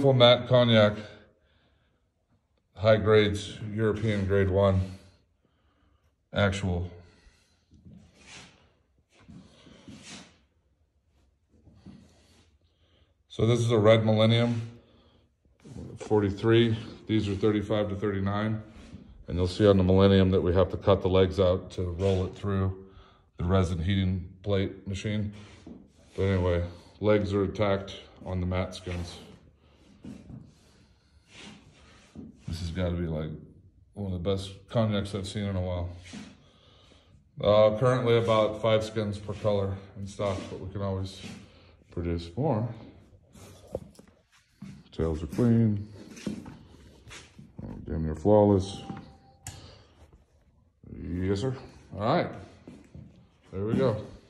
Full matte cognac, high grades, European grade 1, actual. So this is a red Millennium, 43. These are 35 to 39. And you'll see on the Millennium that we have to cut the legs out to roll it through the resin heating plate machine. But anyway, legs are attacked on the matte skins. This has got to be like one of the best cognacs I've seen in a while. Currently about 5 skins per color in stock, but we can always produce more. Tails are clean. Damn near flawless. Yes, sir. All right. There we go.